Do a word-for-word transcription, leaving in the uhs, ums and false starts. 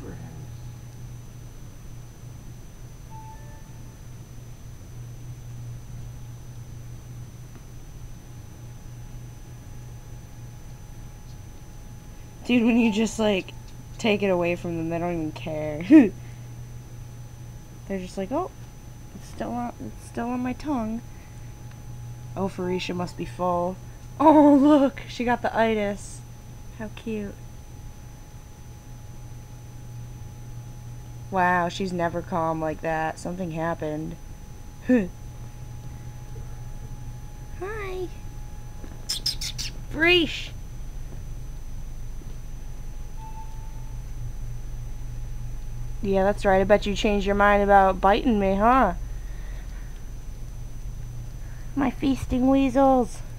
copperheads. Dude, when you just like take it away from them, they don't even care. They're just like, oh, it's still on, it's still on my tongue. Oh, Felicia must be full. Oh, look, she got the itis. How cute. Wow, she's never calm like that. Something happened. Hi. Breesh. Yeah, that's right. I bet you changed your mind about biting me, huh? My feasting weasels.